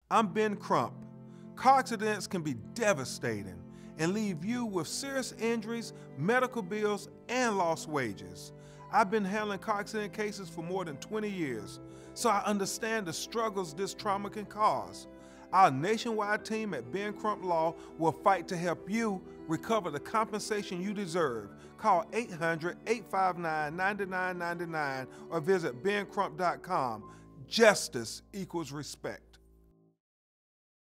I'm Ben Crump. Car accidents can be devastating and leave you with serious injuries, medical bills, and lost wages. I've been handling car accident cases for more than 20 years, so I understand the struggles this trauma can cause. Our nationwide team at Ben Crump Law will fight to help you recover the compensation you deserve. Call 800-859-9999 or visit bencrump.com. Justice equals respect.